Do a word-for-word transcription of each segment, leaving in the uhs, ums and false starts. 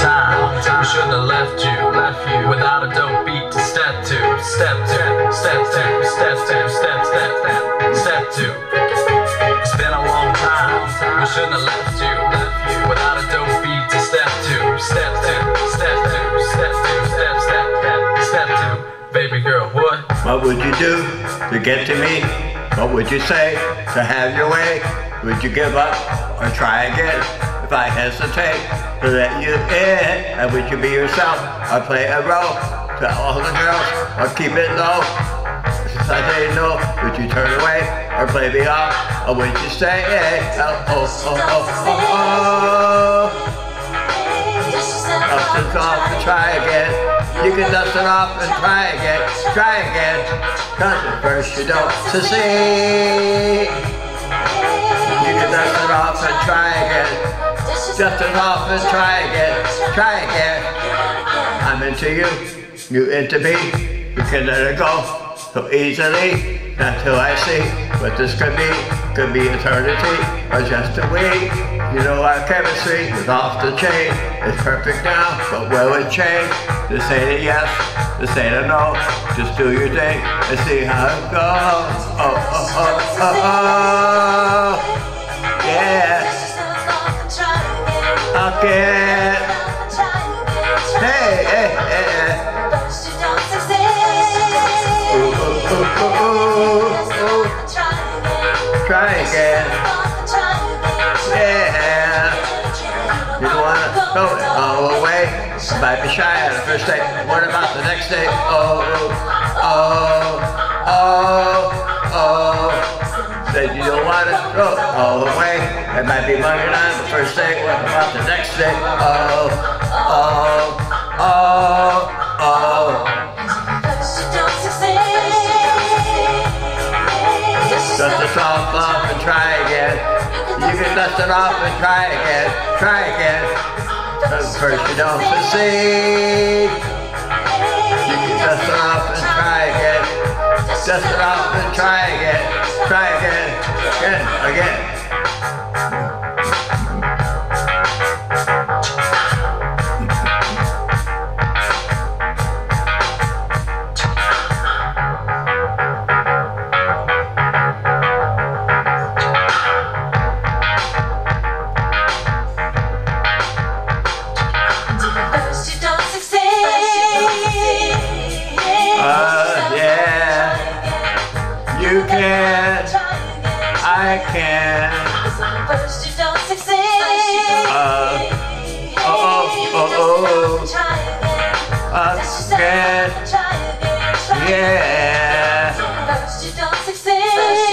time. We shouldn't have left you, left you without a dope beat to step to, step to, step to, step to, step, step, step, step to. It's been a long time. We shouldn't have left you, left you without a dope beat to step to, step to, step to, step to, step, step, step, step to. Baby girl, what? What would you do to get to me? What would you say to have your way? Would you give up or try again? If I hesitate to let you in, and would you be yourself or play a role to all the girls or keep it low? Since I say no, would you turn away or play me off? Or would you say, hey, oh, oh, oh, oh, oh, oh. Dust it off and try again. You can dust it off and try again, try again. Cause at first you don't succeed. You can dust it off and try again. Dust it off and try again, try again. I'm into you, you into me. You can let it go so easily. Until I see what this could be. Could be eternity or just a week. You know our chemistry is off the chain. It's perfect now, but will it change? This ain't a yes, this ain't a no. Just do your thing and see how it goes. Oh, oh, oh, oh, oh. Yeah. Again. Hey, hey, hey. Ooh, ooh, ooh, ooh, ooh. Try again. Yeah. You don't want to throw it all away. You might be shy on the first day. What about the next day? Oh, oh, oh, oh. Said you don't want to throw it all away. It might be bugging on the first day. What about the next day? Oh, oh, oh, oh. Dust it off, off and try again. You can dust it off and try again, try again. But first you don't succeed. You can dust it off and try again. Dust it off and try again, try again, again, again. You can, I can. First you don't succeed. Uh, oh, oh, oh, oh. Again. Yeah. First you don't succeed.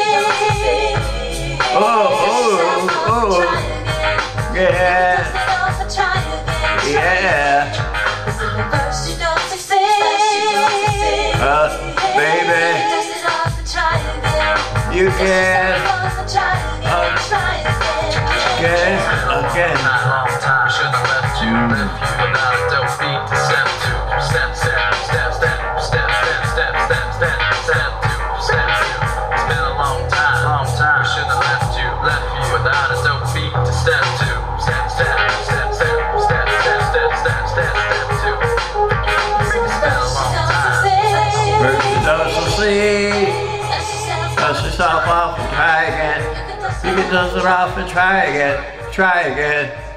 Oh, oh, oh. Yeah. Yeah. First you don't succeed. Uh, baby. You can, again, again. Long time, shouldn't have left you, left you without a dope beat to step to, step, step, step, step, step, step, step, step, step, step to, step to. It's been a long time, long time. Shouldn't have left you, left you without a dope beat to step to, step, step, step, step, step, step, step, step, step, step to. It's been a long time. First you don't succeed. Dust yourself off and try again. You can dust it off and try again, try again.